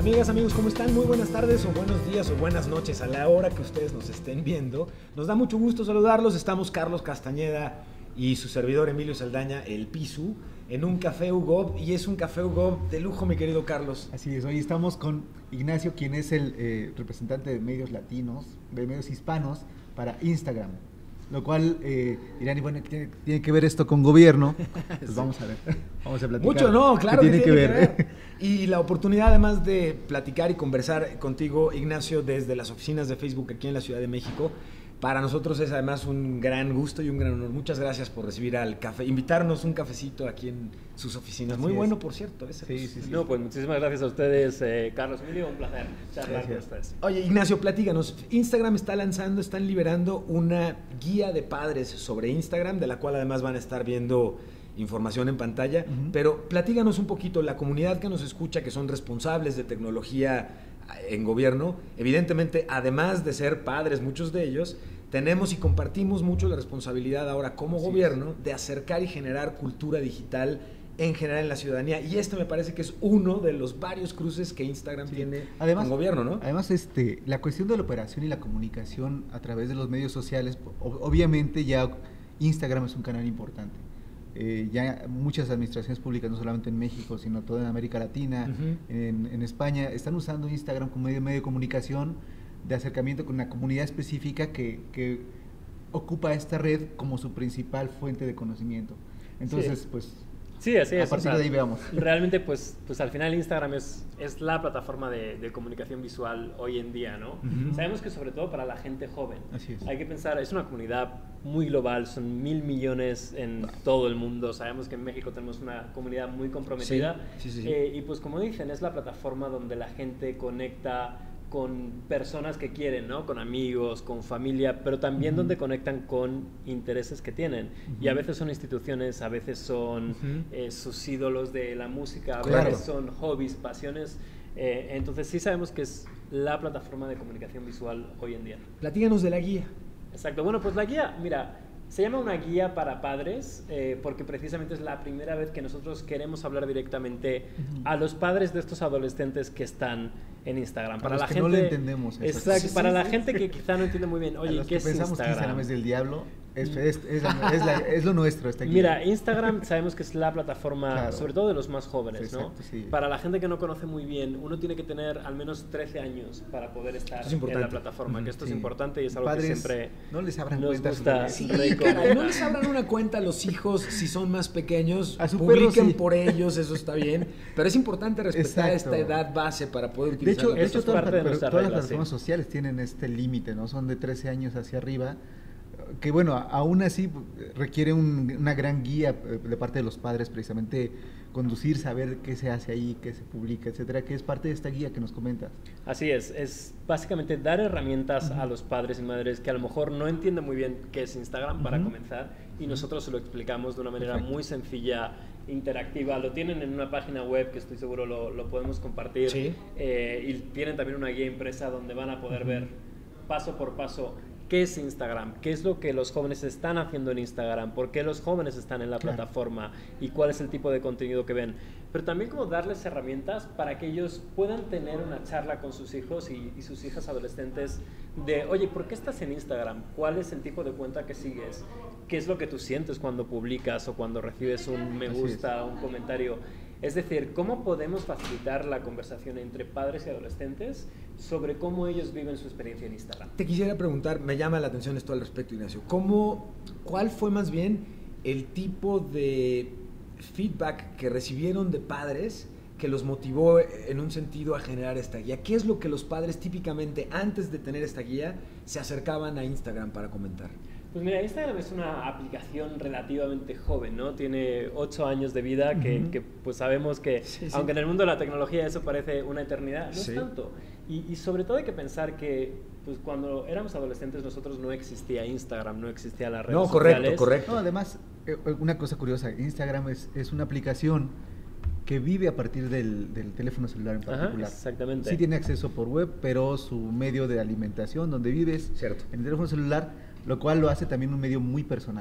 Amigas, amigos, ¿cómo están? Muy buenas tardes o buenos días o buenas noches a la hora que ustedes nos estén viendo. Nos da mucho gusto saludarlos. Estamos Carlos Castañeda y su servidor Emilio Saldaña, el Pisu, en un Café Hugo, y es un Café Hugo de lujo, mi querido Carlos. Así es, hoy estamos con Ignacio, quien es el representante de medios latinos, de medios hispanos para Instagram. Lo cual dirán, y bueno, tiene que ver esto con gobierno. Pues sí. Vamos a ver, vamos a platicar. Mucho no, claro que tiene que ver. Y la oportunidad además de platicar y conversar contigo, Ignacio, desde las oficinas de Facebook aquí en la Ciudad de México, para nosotros es además un gran gusto y un gran honor. Muchas gracias por recibir al café, invitarnos un cafecito aquí en sus oficinas. Muy bueno, por cierto. Sí. No, pues muchísimas gracias a ustedes, Carlos, Emilio, un placer charlar con ustedes. Oye, Ignacio, platícanos. Instagram están liberando una guía de padres sobre Instagram, de la cual además van a estar viendo información en pantalla, pero platícanos un poquito, la comunidad que nos escucha, que son responsables de tecnología en gobierno, evidentemente, además de ser padres, muchos de ellos, tenemos y compartimos mucho la responsabilidad ahora como gobierno de acercar y generar cultura digital en general en la ciudadanía, y me parece que es uno de los varios cruces que Instagram tiene con gobierno, ¿no? Además, la cuestión de la operación y la comunicación a través de los medios sociales, obviamente ya Instagram es un canal importante. Ya muchas administraciones públicas, no solamente en México, sino toda en América Latina, en España, están usando Instagram como medio de comunicación, de acercamiento con una comunidad específica que ocupa esta red como su principal fuente de conocimiento. Entonces, pues... Sí, así es. A partir de ahí veamos. Realmente, pues al final Instagram es la plataforma de comunicación visual hoy en día, ¿no? Sabemos que sobre todo para la gente joven. Así es. Hay que pensar, es una comunidad muy global, son 1.000 millones en todo el mundo. Sabemos que en México tenemos una comunidad muy comprometida. Sí. Y pues como dicen, es la plataforma donde la gente conecta con personas que quieren, ¿no? Con amigos, con familia, pero también donde conectan con intereses que tienen. Y a veces son instituciones, a veces son sus ídolos de la música, a veces son hobbies, pasiones. Entonces sí sabemos que es la plataforma de comunicación visual hoy en día. Platíganos de la guía. Exacto. Bueno, pues la guía, mira, se llama una guía para padres porque precisamente es la primera vez que nosotros queremos hablar directamente a los padres de estos adolescentes que están en Instagram. Para la gente no le entendemos eso. Exacto, para la gente que quizá no entiende muy bien, oye, ¿qué es Instagram? Pensamos que Instagram es del diablo, es lo nuestro. Esta guía. Mira, Instagram sabemos que es la plataforma, sobre todo de los más jóvenes, sí, ¿no? Exacto, sí. Para la gente que no conoce muy bien, uno tiene que tener al menos 13 años para poder estar en la plataforma, que esto es importante y es algo Padres, que siempre no les abran nos gusta. Caray, no les abran una cuenta a los hijos si son más pequeños, a su publiquen perro, por ellos, eso está bien, pero es importante respetar esta edad base para poder utilizar. De hecho todas las plataformas sí. sociales tienen este límite, ¿no? Son de 13 años hacia arriba, que bueno, aún así requiere una gran guía de parte de los padres, precisamente conducir, saber qué se hace ahí, qué se publica, etcétera, que es parte de esta guía que nos comentas. Así es básicamente dar herramientas a los padres y madres que a lo mejor no entienden muy bien qué es Instagram para comenzar, y nosotros se lo explicamos de una manera muy sencilla, interactiva. Lo tienen en una página web que estoy seguro lo podemos compartir, y tienen también una guía impresa donde van a poder ver paso por paso qué es Instagram, qué es lo que los jóvenes están haciendo en Instagram, por qué los jóvenes están en la plataforma y cuál es el tipo de contenido que ven. Pero también como darles herramientas para que ellos puedan tener una charla con sus hijos y sus hijas adolescentes de, oye, ¿por qué estás en Instagram? ¿Cuál es el tipo de cuenta que sigues? ¿Qué es lo que tú sientes cuando publicas o cuando recibes un me gusta, un comentario? Es decir, ¿cómo podemos facilitar la conversación entre padres y adolescentes sobre cómo ellos viven su experiencia en Instagram? Te quisiera preguntar, me llama la atención esto al respecto, Ignacio, ¿cuál fue más bien el tipo de feedback que recibieron de padres que los motivó en un sentido a generar esta guía? ¿Qué es lo que los padres típicamente antes de tener esta guía se acercaban a Instagram para comentar? Pues mira, Instagram es una aplicación relativamente joven, ¿no? Tiene 8 años de vida que pues sabemos que, aunque en el mundo de la tecnología eso parece una eternidad, no es tanto. Y sobre todo hay que pensar que pues cuando éramos adolescentes nosotros no existía Instagram, no existía las redes sociales. Correcto. No, además, una cosa curiosa, Instagram es una aplicación que vive a partir del teléfono celular en particular. Exactamente. Sí tiene acceso por web, pero su medio de alimentación, donde vives, en el teléfono celular, lo cual lo hace también un medio muy personal.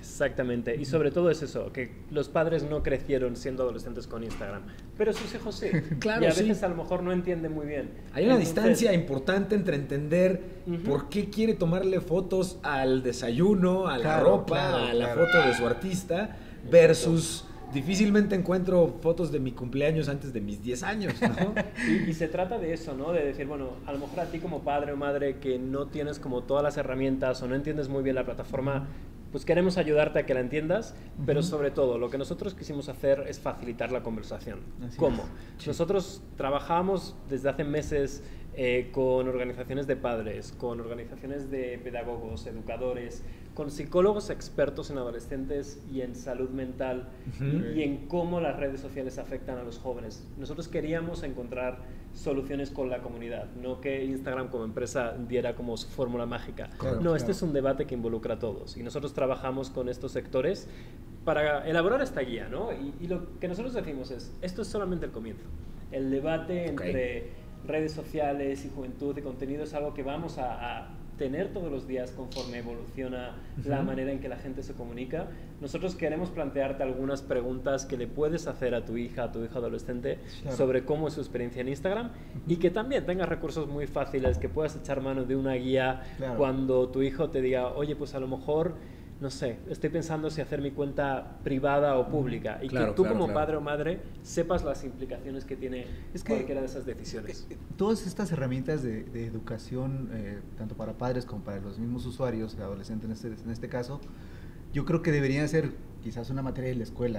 Exactamente, y sobre todo es eso, que los padres no crecieron siendo adolescentes con Instagram, pero sus hijos sí, Claro, y a veces sí. a lo mejor no entienden muy bien. Hay una Entonces, distancia importante entre entender por qué quiere tomarle fotos al desayuno, a la Claro, ropa, claro, a la claro. foto de su artista, versus difícilmente encuentro fotos de mi cumpleaños antes de mis 10 años, ¿no? y se trata de eso, ¿no? De decir, bueno, a lo mejor a ti como padre o madre que no tienes como todas las herramientas o no entiendes muy bien la plataforma, pues queremos ayudarte a que la entiendas, pero sobre todo lo que nosotros quisimos hacer es facilitar la conversación. Así ¿Cómo? es. Nosotros trabajamos desde hace meses con organizaciones de padres, con organizaciones de pedagogos, educadores, con psicólogos expertos en adolescentes y en salud mental y en cómo las redes sociales afectan a los jóvenes. Nosotros queríamos encontrar soluciones con la comunidad, no que Instagram como empresa diera como su fórmula mágica. Claro, No, este claro. es un debate que involucra a todos y nosotros trabajamos con estos sectores para elaborar esta guía, ¿no? Y lo que nosotros decimos es, esto es solamente el comienzo. El debate entre redes sociales y juventud y contenido es algo que vamos a tener todos los días conforme evoluciona la manera en que la gente se comunica. Nosotros queremos plantearte algunas preguntas que le puedes hacer a tu hija, a tu hijo adolescente, Claro. sobre cómo es su experiencia en Instagram y que también tengas recursos muy fáciles, que puedas echar mano de una guía Claro. cuando tu hijo te diga, oye, pues a lo mejor, no sé, estoy pensando si hacer mi cuenta privada o pública y Claro, que tú claro, como claro. padre o madre sepas las implicaciones que tiene cualquiera de esas decisiones. Todas estas herramientas de educación, tanto para padres como para los mismos usuarios, adolescentes en este caso, yo creo que deberían ser quizás una materia de la escuela.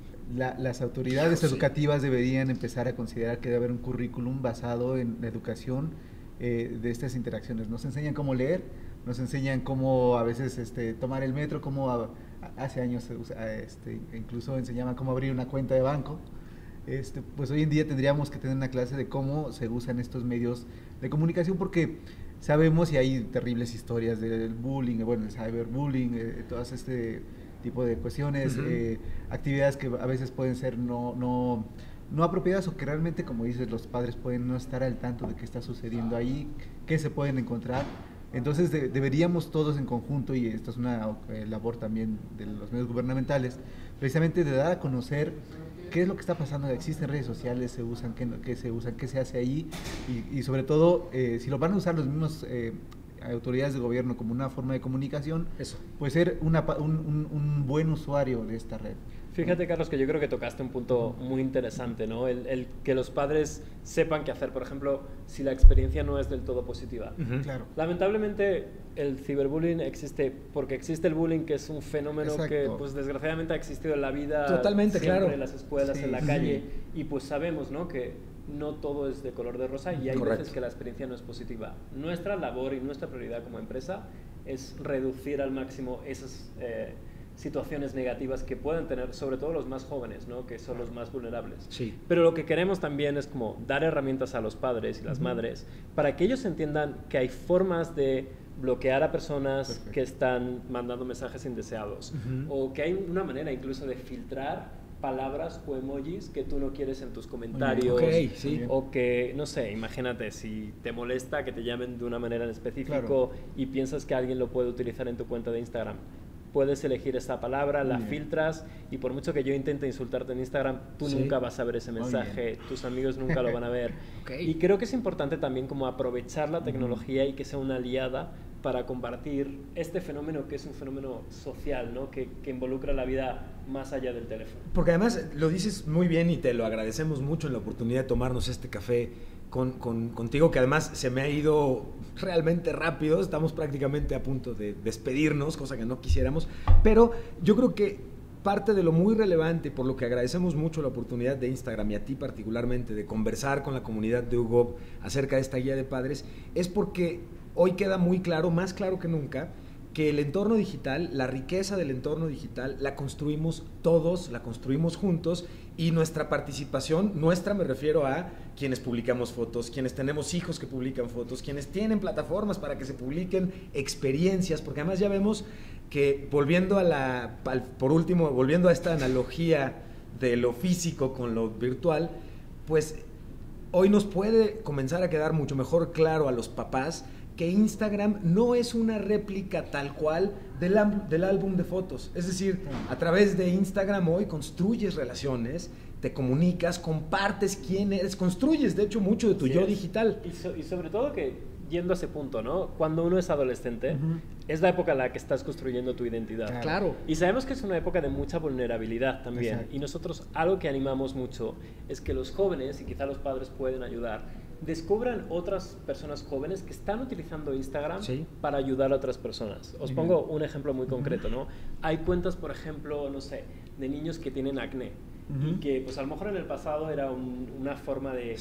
Las autoridades educativas deberían empezar a considerar que debe haber un currículum basado en la educación de estas interacciones. Nos enseñan cómo leer, nos enseñan cómo a veces tomar el metro, cómo hace años incluso enseñaban cómo abrir una cuenta de banco. Pues hoy en día tendríamos que tener una clase de cómo se usan estos medios de comunicación, porque sabemos y hay terribles historias del bullying, bueno, el cyberbullying, todas este tipo de cuestiones, actividades que a veces pueden ser no apropiadas o que realmente, como dices, los padres pueden no estar al tanto de qué está sucediendo ahí, qué se pueden encontrar. Entonces deberíamos todos en conjunto, y esto es una labor también de los medios gubernamentales, precisamente de dar a conocer qué es lo que está pasando, existen redes sociales, se usan, qué se usan, qué se hace ahí, y sobre todo, si lo van a usar los mismos autoridades de gobierno como una forma de comunicación, Eso. pues ser un buen usuario de esta red. Fíjate, Carlos, que yo creo que tocaste un punto muy interesante, ¿no? El que los padres sepan qué hacer, por ejemplo, si la experiencia no es del todo positiva. Claro. Lamentablemente, el ciberbullying existe porque existe el bullying, que es un fenómeno Exacto. que, pues, desgraciadamente ha existido en la vida. Totalmente, siempre, claro. en las escuelas, Sí, en la sí. calle, y pues sabemos, ¿no?, que no todo es de color de rosa y hay Correcto. veces que la experiencia no es positiva. Nuestra labor y nuestra prioridad como empresa es reducir al máximo esas situaciones negativas que pueden tener, sobre todo los más jóvenes, ¿no?, que son los más vulnerables. Sí. Pero lo que queremos también es como dar herramientas a los padres y las madres para que ellos entiendan que hay formas de bloquear a personas Perfecto. que están mandando mensajes indeseados, o que hay una manera incluso de filtrar palabras o emojis que tú no quieres en tus comentarios, Ok, sí. o que, no sé, imagínate, si te molesta que te llamen de una manera en específico Claro. y piensas que alguien lo puede utilizar en tu cuenta de Instagram, puedes elegir esta palabra, la Muy bien. filtras, y por mucho que yo intente insultarte en Instagram, tú Sí. nunca vas a ver ese Muy mensaje, tus amigos nunca lo van a ver. Ok. Y creo que es importante también como aprovechar la tecnología y que sea una aliada para combatir este fenómeno que es un fenómeno social, ¿no?, que involucra la vida más allá del teléfono. Porque además lo dices muy bien y te lo agradecemos mucho en la oportunidad de tomarnos este café contigo, que además se me ha ido realmente rápido. Estamos prácticamente a punto de despedirnos, cosa que no quisiéramos, pero yo creo que parte de lo muy relevante, por lo que agradecemos mucho la oportunidad de Instagram y a ti particularmente de conversar con la comunidad de UGOB acerca de esta guía de padres, es porque hoy queda muy claro, más claro que nunca, que el entorno digital, la riqueza del entorno digital, la construimos todos, la construimos juntos, y nuestra participación, nuestra me refiero a quienes publicamos fotos, quienes tenemos hijos que publican fotos, quienes tienen plataformas para que se publiquen experiencias, porque además ya vemos que volviendo a esta analogía de lo físico con lo virtual, pues hoy nos puede comenzar a quedar mucho mejor claro a los papás que Instagram no es una réplica tal cual del álbum de fotos. Es decir, a través de Instagram hoy construyes relaciones, te comunicas, compartes quién eres, construyes de hecho mucho de tu yo digital. Y sobre todo que, yendo a ese punto, ¿no? Cuando uno es adolescente, es la época en la que estás construyendo tu identidad. Claro. Y sabemos que es una época de mucha vulnerabilidad también. Exacto. Y nosotros algo que animamos mucho es que los jóvenes, y quizá los padres pueden ayudar, descubran otras personas jóvenes que están utilizando Instagram para ayudar a otras personas. Os pongo un ejemplo muy concreto, ¿no? Hay cuentas, por ejemplo, no sé, de niños que tienen acné. Y que pues a lo mejor en el pasado era una forma de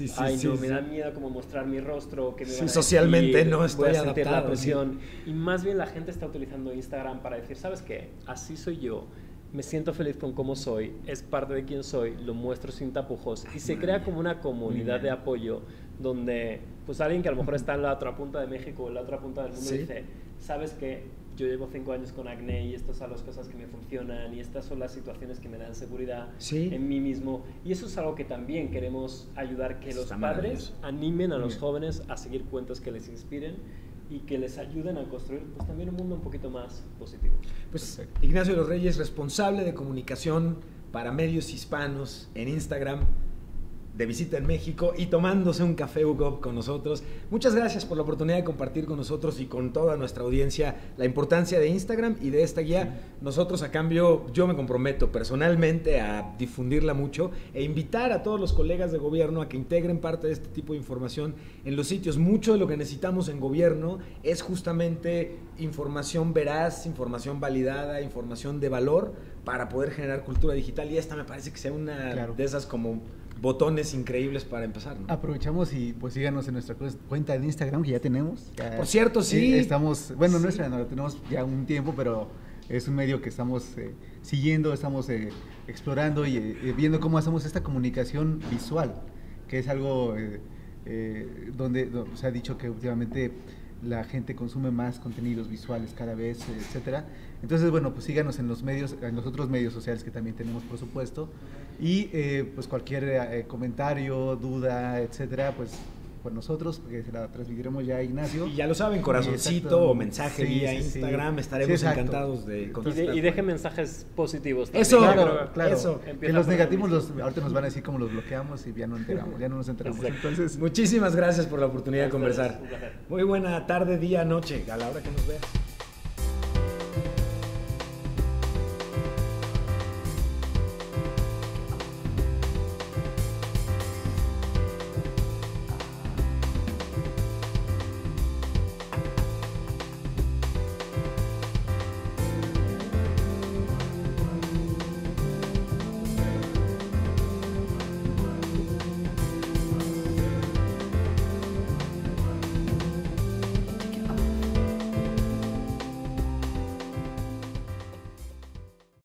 me da miedo como mostrar mi rostro, que me van a socialmente decir, no estoy voy a sentir adaptado, la presión. Y más bien la gente está utilizando Instagram para decir, ¿sabes qué? Así soy yo, me siento feliz con cómo soy, es parte de quién soy, lo muestro sin tapujos, y se crea como una comunidad de apoyo donde pues alguien que a lo mejor está en la otra punta de México o en la otra punta del mundo dice, ¿sabes qué? Yo llevo 5 años con acné y estas son las cosas que me funcionan y estas son las situaciones que me dan seguridad en mí mismo. Y eso es algo que también queremos ayudar, que los padres animen a los jóvenes a seguir cuentas que les inspiren y que les ayuden a construir pues también un mundo un poquito más positivo. Pues Ignacio de los Reyes, responsable de comunicación para medios hispanos en Instagram, de visita en México y tomándose un café Hugo con nosotros. Muchas gracias por la oportunidad de compartir con nosotros y con toda nuestra audiencia la importancia de Instagram y de esta guía. Nosotros a cambio, yo me comprometo personalmente a difundirla mucho e invitar a todos los colegas de gobierno a que integren parte de este tipo de información en los sitios. Mucho de lo que necesitamos en gobierno es justamente información veraz, información validada, información de valor para poder generar cultura digital, y esta me parece que sea una de esas como botones increíbles para empezar, ¿no? Aprovechamos y pues síganos en nuestra cuenta de Instagram que ya tenemos. Por cierto, estamos, bueno, nuestra no la tenemos ya un tiempo, pero es un medio que estamos siguiendo, estamos explorando y viendo cómo hacemos esta comunicación visual, que es algo donde se ha dicho que últimamente la gente consume más contenidos visuales cada vez, etcétera. Entonces, bueno, pues síganos en los medios, en los otros medios sociales que también tenemos, por supuesto. Y pues cualquier comentario, duda, etcétera, pues por nosotros, porque se la transmitiremos ya a Ignacio. Y ya lo saben, corazoncito o mensaje vía Instagram, estaremos encantados de contestar. Y dejen mensajes positivos también. Eso, claro. Eso. Que los negativos, ahorita nos van a decir cómo los bloqueamos y ya no nos enteramos. Entonces, muchísimas gracias por la oportunidad de conversar. Muy buena tarde, día, noche, a la hora que nos veas.